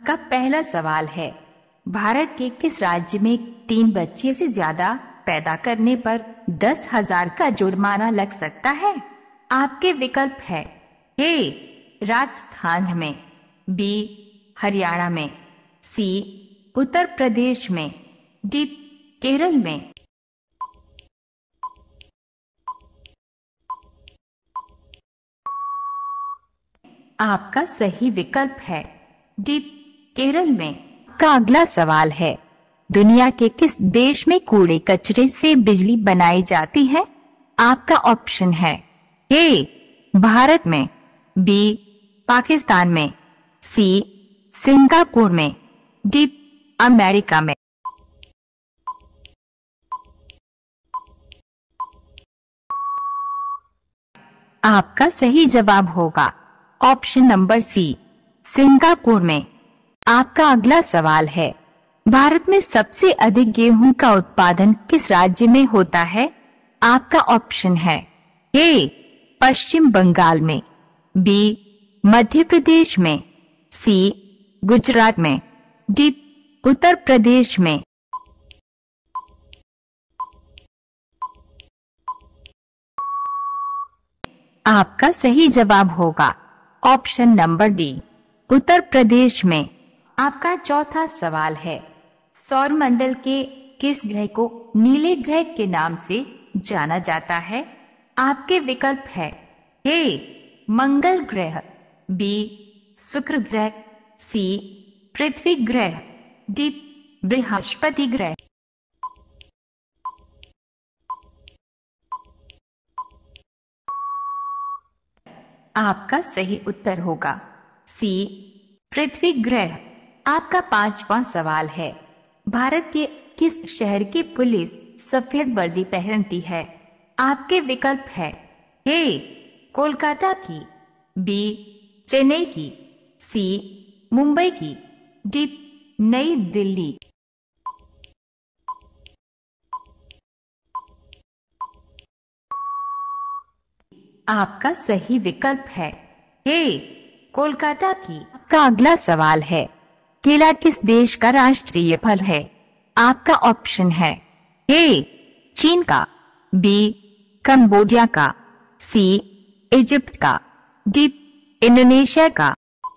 आपका पहला सवाल है, भारत के किस राज्य में 3 बच्चे से ज्यादा पैदा करने पर 10,000 का जुर्माना लग सकता है? आपके विकल्प है ए राजस्थान में, बी हरियाणा में, सी उत्तर प्रदेश में, डी केरल में। आपका सही विकल्प है डी केरल में। का अगला सवाल है, दुनिया के किस देश में कूड़े कचरे से बिजली बनाई जाती है? आपका ऑप्शन है ए भारत में, बी पाकिस्तान में, सी सिंगापुर में, डी अमेरिका में। आपका सही जवाब होगा ऑप्शन नंबर सी सिंगापुर में। आपका अगला सवाल है, भारत में सबसे अधिक गेहूं का उत्पादन किस राज्य में होता है? आपका ऑप्शन है ए पश्चिम बंगाल में, बी मध्य प्रदेश में, सी गुजरात में, डी उत्तर प्रदेश में। आपका सही जवाब होगा option number D Uttar Pradesh में। आपका चौथा सवाल है, सौरमंडल के किस ग्रह को नीले ग्रह के नाम से जाना जाता है? आपके विकल्प है ए मंगल ग्रह, बी शुक्र ग्रह, सी पृथ्वी ग्रह, डी बृहस्पति ग्रह। आपका सही उत्तर होगा सी पृथ्वी ग्रह। आपका पांचवा सवाल है, भारत के किस शहर की पुलिस सफेद वर्दी पहनती है? आपके विकल्प है ए कोलकाता की, बी चेन्नई की, सी मुंबई की, डी नई दिल्ली। आपका सही विकल्प है ए कोलकाता की। का अगला सवाल है, केला किस देश का राष्ट्रीय फल है? आपका ऑप्शन है ए चीन का, बी कंबोडिया का, सी इजिप्ट का, डी इंडोनेशिया का।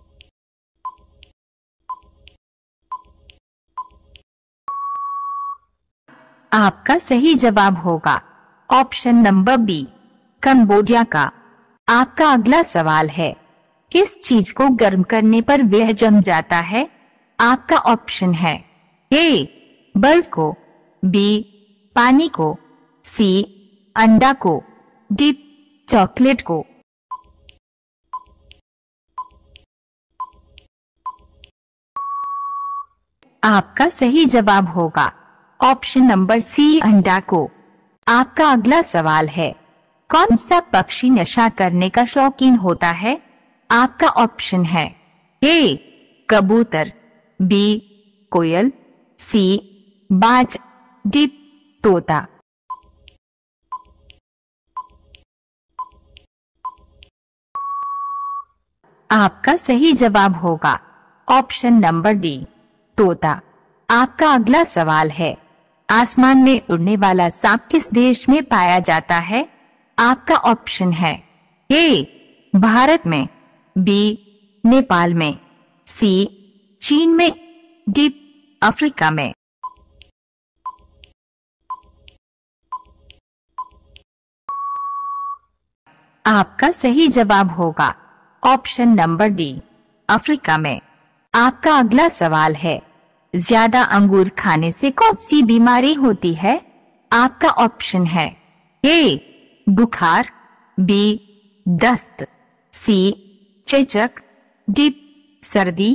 आपका सही जवाब होगा ऑप्शन नंबर बी कंबोडिया का। आपका अगला सवाल है, किस चीज को गर्म करने पर वह जम जाता है? आपका ऑप्शन है ए बर्फ को, बी पानी को, सी अंडा को, डी चॉकलेट को। आपका सही जवाब होगा ऑप्शन नंबर सी अंडा को। आपका अगला सवाल है, कौन सा पक्षी नशा करने का शौकीन होता है? आपका ऑप्शन है ए कबूतर, बी कोयल, सी बाज, डी तोता। आपका सही जवाब होगा ऑप्शन नंबर डी तोता। आपका अगला सवाल है, आसमान में उड़ने वाला सांप किस देश में पाया जाता है? आपका ऑप्शन है ए भारत में, बी नेपाल में, सी चीन में, डी अफ्रीका में। आपका सही जवाब होगा ऑप्शन नंबर डी अफ्रीका में। आपका अगला सवाल है, ज्यादा अंगूर खाने से कौन सी बीमारी होती है? आपका ऑप्शन है ए बुखार, बी दस्त, सी चेचक, डी सर्दी।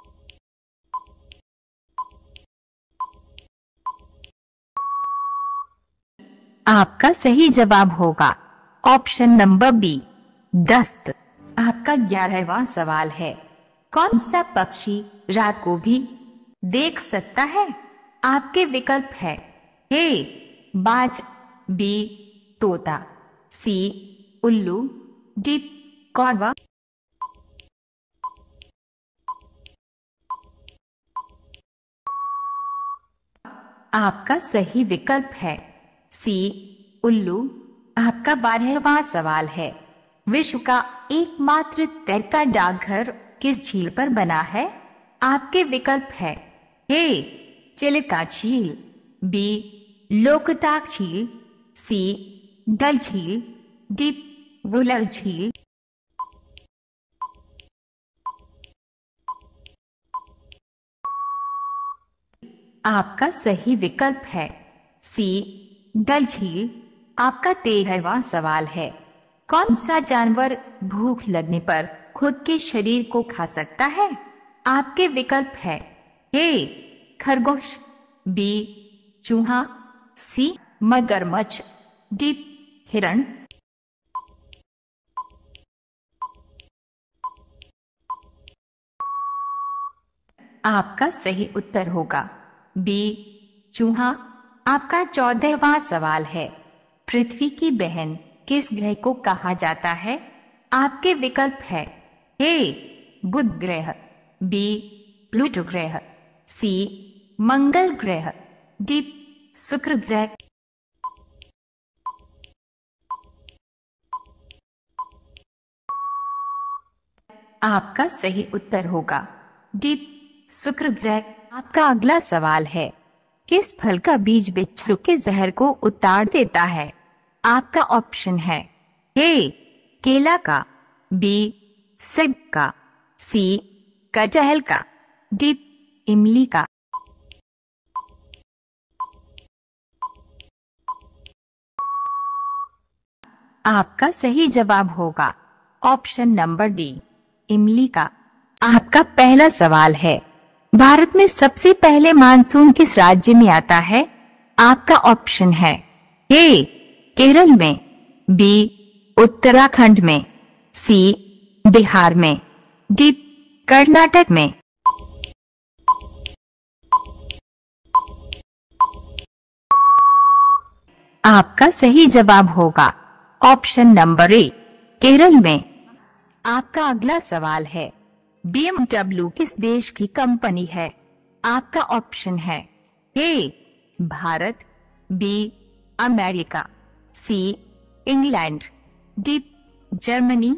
आपका सही जवाब होगा ऑप्शन नंबर बी दस्त। आपका 11वां सवाल है, कौन सा पक्षी रात को भी देख सकता है? आपके विकल्प है ए बाज, बी तोता, सी उल्लू, डी कौवा। आपका सही विकल्प है सी उल्लू। आपका 12वां सवाल है, विश्व का एकमात्र तैरता डाकघर किस झील पर बना है? आपके विकल्प है ए चिलिका झील, बी लोकताक झील, सी डल झील, डी वुलर झील। आपका सही विकल्प है सी डल झील। आपका 13वां सवाल है, कौन सा जानवर भूख लगने पर खुद के शरीर को खा सकता है? आपके विकल्प है ए खरगोश, बी चूहा, सी मगरमच्छ, डी हिरण। आपका सही उत्तर होगा बी चूहा। आपका 14वां सवाल है, पृथ्वी की बहन किस ग्रह को कहा जाता है? आपके विकल्प है ए बुध ग्रह, बी प्लूटो ग्रह, सी मंगल ग्रह, डी शुक्र ग्रह। आपका सही उत्तर होगा डी शुक्र ग्रह। आपका अगला सवाल है, किस फल का बीज बिच्छू के जहर को उतार देता है? आपका ऑप्शन है ए केला का, बी सेब का, सी कटहल का, डी इमली का। आपका सही जवाब होगा ऑप्शन नंबर डी इमली का। आपका पहला सवाल है, भारत में सबसे पहले मानसून किस राज्य में आता है? आपका ऑप्शन है ए केरल में, बी उत्तराखंड में, सी बिहार में, डी कर्नाटक में। आपका सही जवाब होगा ऑप्शन नंबर ए केरल में। आपका अगला सवाल है, BMW किस देश की कंपनी है? आपका ऑप्शन है A Bharat, B America, C England, D Germany.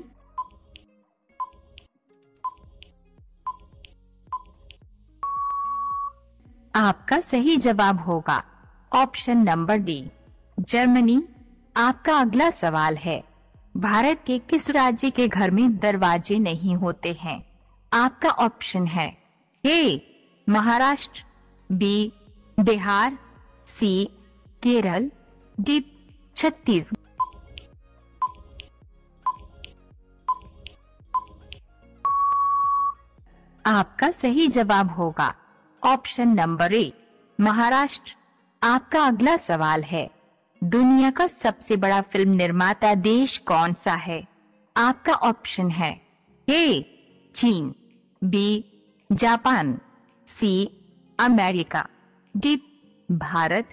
आपका सही जवाब होगा ऑप्शन नंबर डी जर्मनी। आपका अगला सवाल है, भारत के किस राज्य के घर में दरवाजे नहीं होते हैं? आपका ऑप्शन है A Maharashtra, B Bihar, C Kerala, D Chhattisgarh. आपका सही जवाब होगा ऑप्शन नंबर ए महाराष्ट्र। आपका अगला सवाल है, दुनिया का सबसे बड़ा फिल्म निर्माता देश कौन सा है? आपका ऑप्शन है ए चीन, B Japan, C America, D Bharat.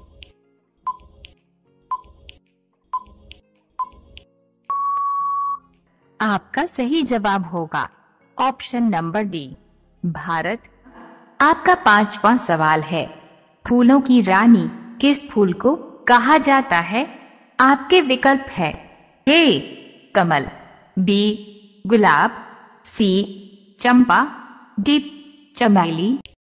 आपका सही जवाब होगा ऑप्शन नंबर डी भारत। आपका 5वां सवाल है, फूलों की रानी किस फूल को कहा जाता है? आपके विकल्प है ए कमल, बी गुलाब, सी चंपा, डी चमेली।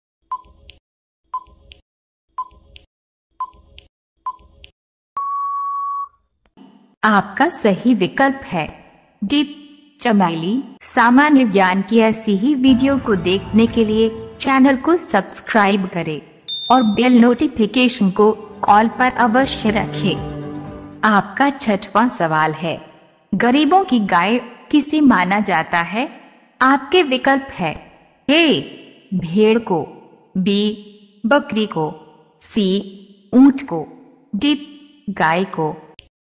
आपका सही विकल्प है डी चमेली। सामान्य ज्ञान की ऐसी ही वीडियो को देखने के लिए चैनल को सब्सक्राइब करें और बेल नोटिफिकेशन को ऑल पर अवश्य रखें। आपका 6वां सवाल है, गरीबों की गाय किसे माना जाता है? आपके विकल्प है ए भेड़ को, बी बकरी को, सी ऊंट को, डी गाय को।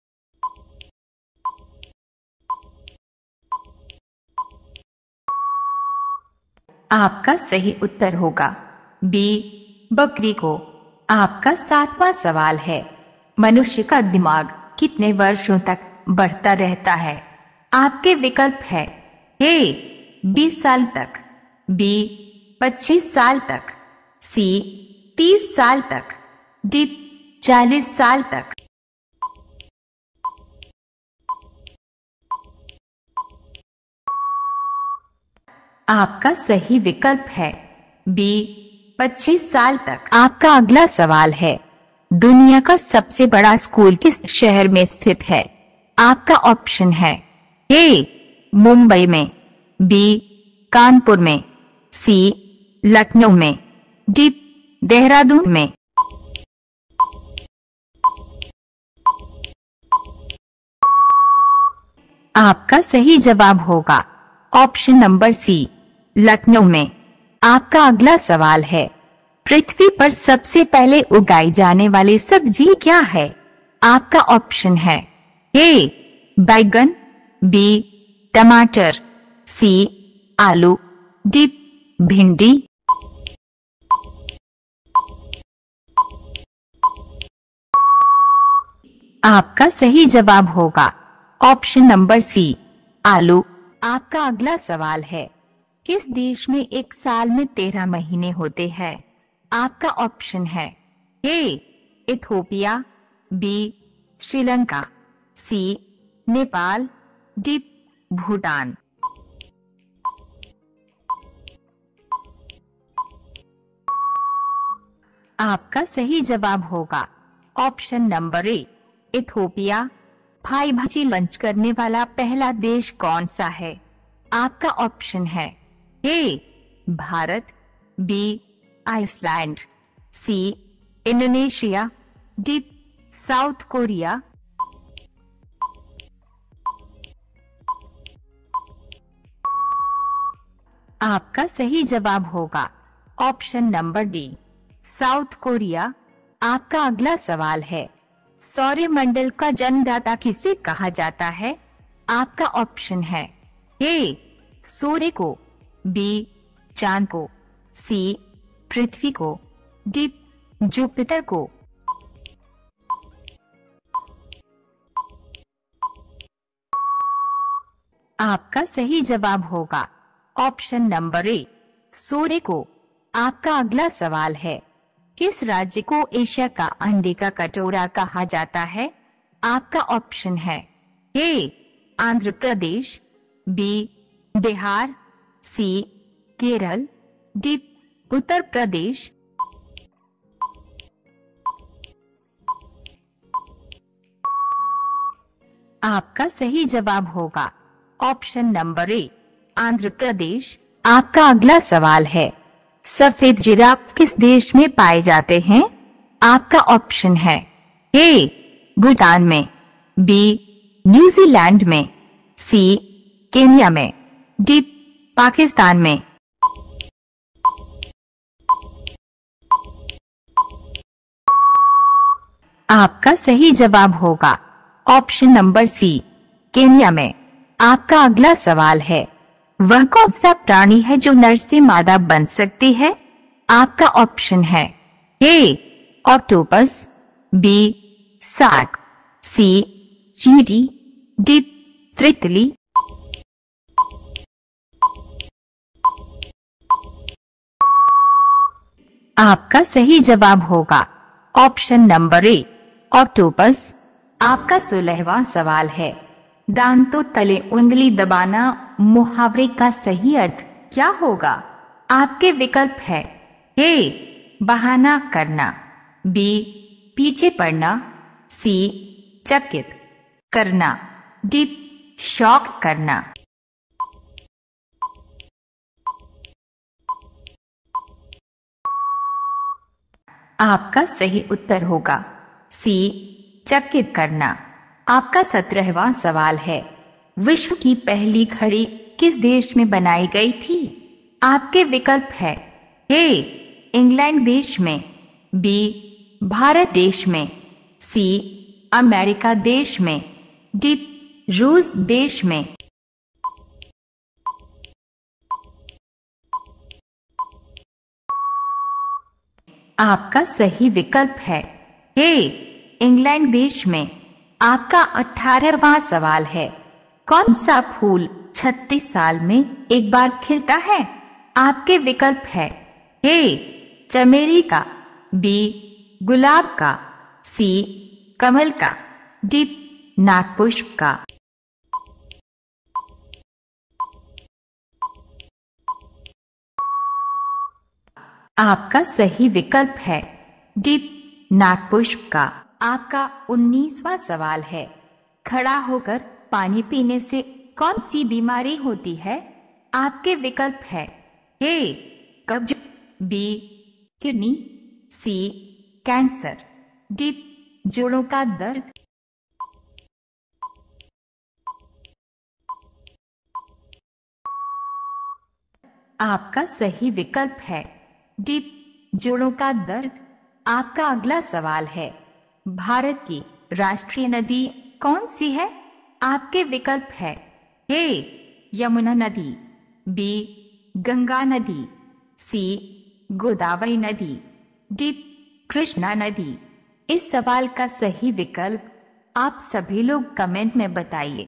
आपका सही उत्तर होगा बी बकरी को। आपका 7वां सवाल है, मनुष्य का दिमाग कितने वर्षों तक बढ़ता रहता है? आपके विकल्प है ए 20 साल तक, बी 25 साल तक, सी 30 साल तक, डी 40 साल तक। आपका सही विकल्प है बी 25 साल तक। आपका अगला सवाल है, दुनिया का सबसे बड़ा स्कूल किस शहर में स्थित है? आपका ऑप्शन है ए मुंबई में, बी कानपुर में, सी लखनऊ में, डी देहरादून में। आपका सही जवाब होगा ऑप्शन नंबर सी लखनऊ में। आपका अगला सवाल है, पृथ्वी पर सबसे पहले उगाई जाने वाली सब्जी क्या है? आपका ऑप्शन है ए बैगन, बी टमाटर, सी आलू, डी भिंडी। आपका सही जवाब होगा ऑप्शन नंबर सी आलू। आपका अगला सवाल है, किस देश में एक साल में 13 महीने होते हैं? आपका ऑप्शन है A Ethiopia, B Sri Lanka, C Nepal, D Bhutan. आपका सही जवाब होगा ऑप्शन नंबर ए इथोपिया। भाई भाजी लंच करने वाला पहला देश कौन सा है? आपका ऑप्शन है A Bharat, B Iceland, C Indonesia, D South Korea. आपका सही जवाब होगा option number D South Korea. आपका अगला सवाल है, सौरमंडल का जन्मदाता किसे कहा जाता है? आपका ऑप्शन है ए सूर्य को, बी चांद को, सी पृथ्वी को, डी जुपिटर को। आपका सही जवाब होगा ऑप्शन नंबर ए सूर्य को। आपका अगला सवाल है, किस राज्य को एशिया का अंडे का कटोरा कहा जाता है? आपका ऑप्शन है A Andhra Pradesh, B Bihar, C Kerala, D Uttar Pradesh. आपका सही जवाब होगा option number A Andhra Pradesh. आपका अगला सवाल है, सफेद जिराफ किस देश में पाए जाते हैं? आपका ऑप्शन है ए भूटान में, बी न्यूजीलैंड में, सी केन्या में, डी पाकिस्तान में। आपका सही जवाब होगा ऑप्शन नंबर सी केन्या में। आपका अगला सवाल है, वह कौन सा प्राणी है जो नर से मादा बन सकती है? आपका ऑप्शन है A octopus, B shark, C चींटी, डी तितली। आपका सही जवाब होगा ऑप्शन नंबर ए ऑक्टोपस। आपका 16वां सवाल है, दांतों तले उंगली दबाना मुहावरे का सही अर्थ क्या होगा? आपके विकल्प है ए बहाना करना, बी पीछे पड़ना, सी चकित करना, डी शौक करना। आपका सही उत्तर होगा सी चकित करना। आपका 17वां सवाल है, विश्व की पहली घड़ी किस देश में बनाई गई थी? आपके विकल्प है ए इंग्लैंड देश में, बी भारत देश में, सी अमेरिका देश में, डी रूस देश में। आपका सही विकल्प है ए इंग्लैंड देश में। आपका 18वां सवाल है, कौन सा फूल 36 साल में एक बार खिलता है? आपके विकल्प है ए चमेली का, बी गुलाब का, सी कमल का, डी नागपुष्प का। आपका सही विकल्प है डी नागपुष्प का। आपका 19वां सवाल है, खड़ा होकर पानी पीने से कौन सी बीमारी होती है? आपके विकल्प है ए कब्ज, B kidney, C cancer, D जोड़ों का दर्द। आपका सही विकल्प है डी जोड़ों का दर्द। आपका अगला सवाल है, भारत की राष्ट्रीय नदी कौन सी है? आपके विकल्प है ए यमुना नदी, बी गंगा नदी, सी गोदावरी नदी, डी कृष्णा नदी। इस सवाल का सही विकल्प आप सभी लोग कमेंट में बताइए।